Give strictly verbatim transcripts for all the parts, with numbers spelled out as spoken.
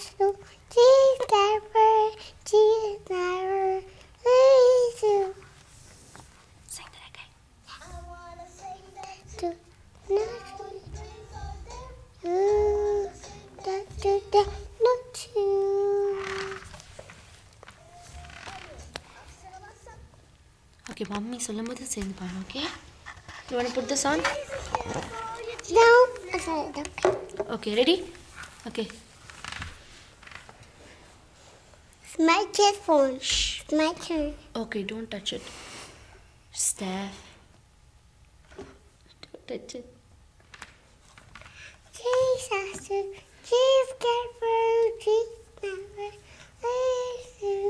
you. Jesus never, Jesus never leaves you. Sing that again. I wanna sing that to nothing. You, that to that, not you. Okay, mommy சொல்லும்போது சேர்ந்து பாடு, okay? You want to put this on? No, I said it, okay. Okay, ready? Okay. It's my kid's phone. Shh. It's my turn. Okay, don't touch it. Steph. Don't touch it. Jesus, Jesus never, Jesus never leaves you.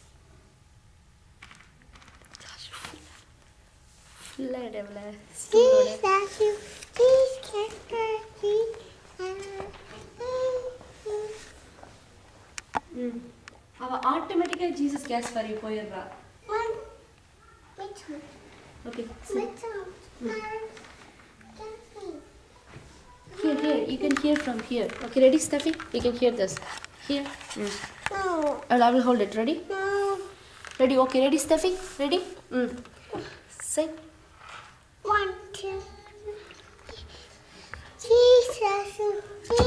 Let him laugh. Jesus, you, Jesus never, Jesus never leaves you. Mm. Ava automatically Jesus cares for you poyirra. One, which one? Okay. Which one? Mm. Here, here. You can hear from here. Okay, ready, Steffi? You can hear this. Here. Mm. No. I will hold it. Ready? No. Ready? Okay, ready, Steffi? Ready? Mm. Sing. One, two. Jesus, Jesus.